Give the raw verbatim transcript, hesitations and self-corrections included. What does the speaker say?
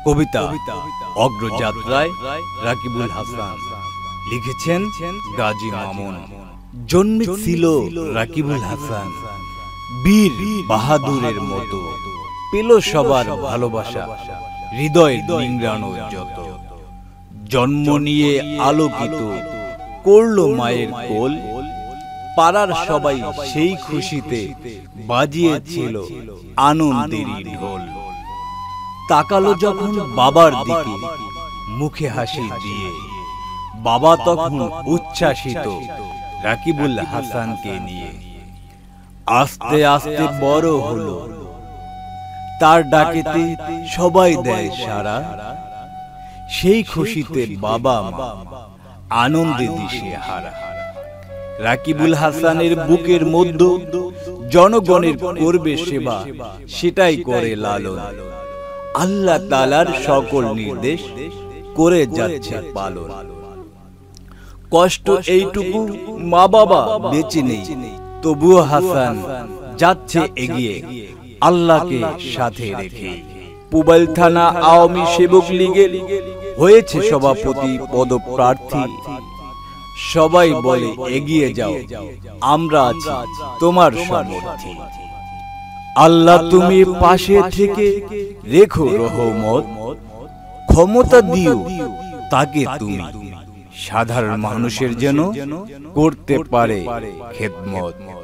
কবিতা অগ্রযাত্রায় রাকিবুল হাসান লিখেছেন গাজী মামুন। জন্মেছিল রাকিবুল হাসান বীর বাহাদুরের মতো, পেল সবার ভালোবাসা, হৃদয় নিংড়ানো যত। জন্ম নিয়ে আলোকিত করলো মায়ের কোল, পাড়ার সবাই সেই খুশিতে বাজিয়েছিল আনন্দেরই ঢোল। তাকালো যখন বাবার দিকে মুখে হাসি দিয়ে, বাবা তখন উচ্ছ্বাসিত রাকিবুল হাসানকে নিয়ে। আস্তে আস্তে বড় হলো, তার ডাকেতে সবাই দেয় সাড়া, সেই খুশিতে বাবা মা আনন্দে দিশে হারা। রাকিবুল হাসানের বুকের মধ্যে জনগণের করবে সেবা, সেটাই করে লালন। আল্লাহ তাআলার সকল নির্দেশ করে যাচ্ছে পালন। কষ্ট এইটুকু মা বাবা বেঁচে নেই, তবুও হাসান যাচ্ছে এগিয়ে আল্লাহকে সাথে রেখে। পুবাইল থানা আওয়ামী সেবক লীগের হয়েছে সভাপতি পদপ্রার্থী। সবাই বলে এগিয়ে যাও, আমরা আছি তোমার সমর্থী। আল্লাহ তুমি পাশে থেকে রেখো রহমত, ক্ষমতা দিও তাকে তুমি, সাধারণ মানুষের যেন করতে পারে খেদমত।